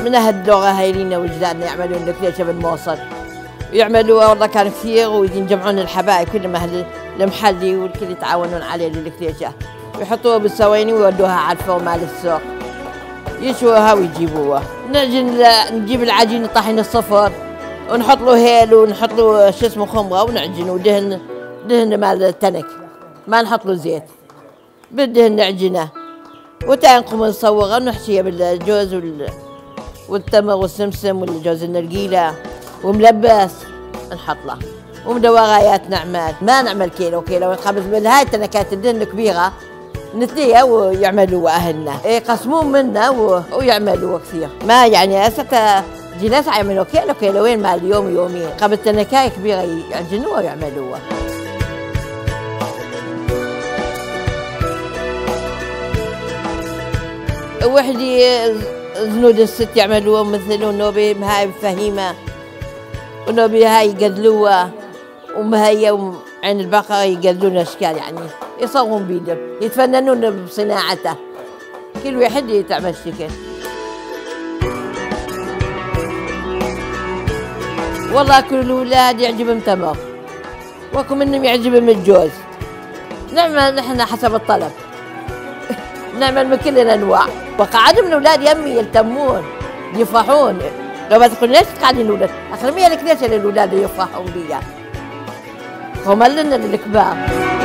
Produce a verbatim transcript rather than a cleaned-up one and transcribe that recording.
من أهل اللغة هايلين وجدادنا يعملون الكليشة بالموصل، ويعملوها والله كان كثير، ويجمعون الحبايب كلهم أهل المحلي والكل يتعاونون عليه للكليشة، ويحطوها بالسويني ويودوها على الفور مال السوق يشوها ويجيبوها. نعجن نجيب العجين طحين الصفر ونحط له هيل ونحط له شو اسمه خمره ونعجن، ودهن دهن مال التنك، ما نحط له زيت، بالدهن نعجنه وتنقوم نصوغه ونحشيه بالجوز وال والتمر والسمسم والجوز النرجيله وملبس نحط له، ومدوغايات نعمل، ما نعمل كيلو كيلو نخبز من هاي التنكات الدهن كبيره نثليها ويعملوا اهلنا، يقسمون منا ويعملوا كثير، ما يعني هسه جلس يعملوا كيلو كيلوين مال يوم يومين، قبل تنكايه كبيره يعجنوها ويعملوها. وحدي زنود الست يعملوها ومثلون نوبي هاي فهيمه ونوبي هاي يقدلوها، ومهية وعين البقرة يقدلون اشكال، يعني يصورون بيدهم يتفننون بصناعته، كل واحد يتعمل شكل. والله كل الاولاد يعجبهم تمر، واكو منهم يعجبهم الجوز، نعمل نحن حسب الطلب نعمل من كل الانواع، وقعدوا من الاولاد يمي يلتمون يفرحون، لو ما تقول ليش قاعدين الاولاد؟ اخر مية لك ليش الاولاد يفرحون بيها؟ هم لنا للكبار.